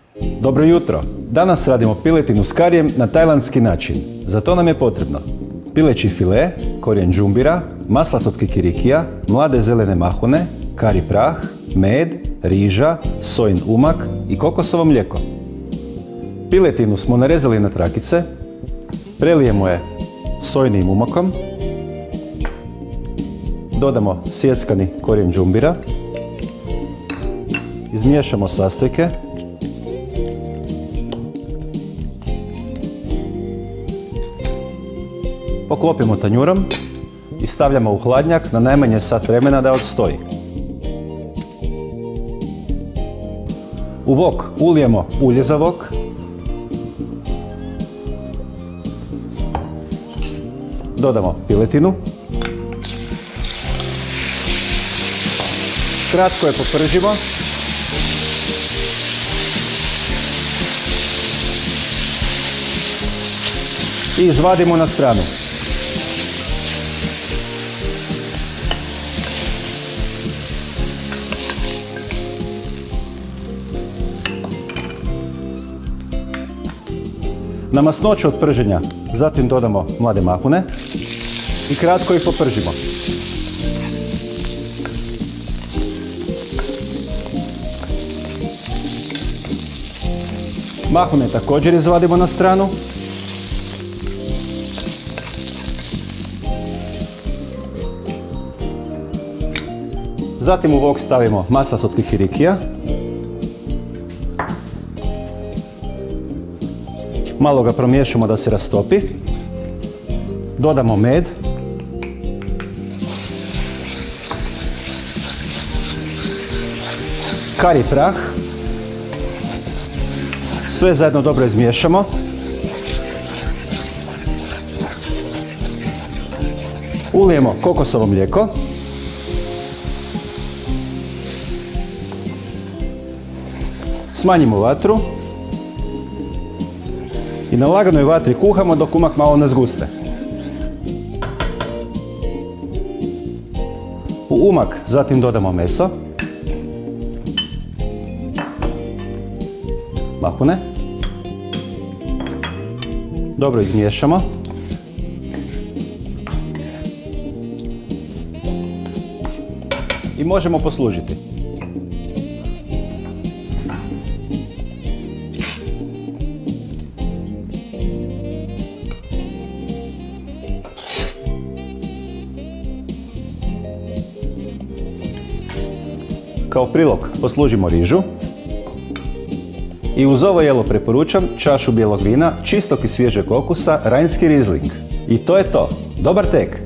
Dobro jutro! Danas radimo piletinu s karijem na tajlandski način. Za to nam je potrebno pileći file, korijen džumbira, maslac od kikirikija, mlade zelene mahune, kari prah, med, riža, sojin umak i kokosovo mlijeko. Piletinu smo narezali na trakice, prelijemo je sojinim umakom, dodamo sjeckani korijen džumbira, izmiješamo sastojke, poklopimo tanjurom i stavljamo u hladnjak na najmanje sat vremena da odstoji. U vok ulijemo ulje za vok, dodamo piletinu, kratko je popržimo i izvadimo na stranu. Na masnoću od prženja zatim dodamo mlade mahune i kratko ih popržimo. Mahune također izvadimo na stranu. Zatim u vok stavimo maslac od kikirikija. Malo ga promiješamo da se rastopi. Dodamo med. Kari prah. Sve zajedno dobro izmiješamo. Ulijemo kokosovo mlijeko. Smanjimo vatru. I na laganoj vatri kuhamo dok umak malo ne zguste. U umak zatim dodamo meso, mahune, dobro izmiješamo i možemo poslužiti. Kao prilog poslužimo rižu i uz ovo jelo preporučam čašu bijelog vina, čistog i svježeg okusa, rajnski rizling. I to je to. Dobar tek!